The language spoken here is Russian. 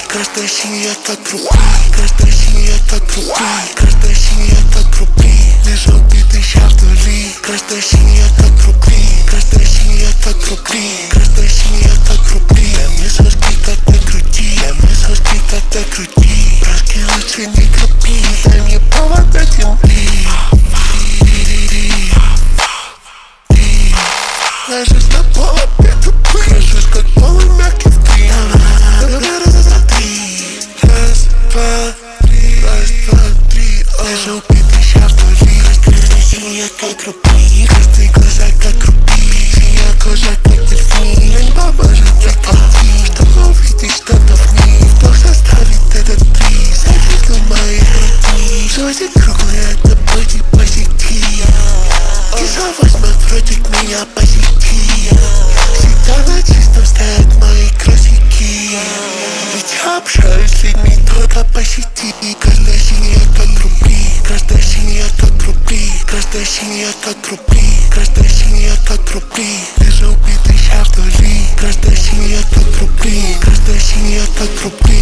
Каждая семья как рубли, каждая семья как рубли, каждая семья как рубли. Лежу убитый ща вдали. Каждая семья как рубли, каждая семья как рубли, каждая семья как рубли. Дай мне соски, когда крути, дай мне соски, когда крути. Братки лучше не кропи, дай мне повод до земли. Ложусь на пол, опять тупый, крашусь как полы мягкий в три. Раз, два, три, раз, два, три. Лежу убитый ща вдали. Каждая семья как рубли, каждый глаза как рубли. Синяя кожа как дельфин, лень поможет прекратить. Чтобы увидеть что-то в ней, Бог составит этот приз. Ответил мои груди, жизнь круглая, это будет позитив. Киса возьмет против меня позитив. Всегда на чистом стоят мои красики. Ведь я общаюсь с людьми только по сети. Каждая семья как рубли, каждая семья как рубли, каждая семья как рубли, каждая семья как рубли. Лежу убитый ща вдали. Каждая семья как рубли, каждая семья как рубли.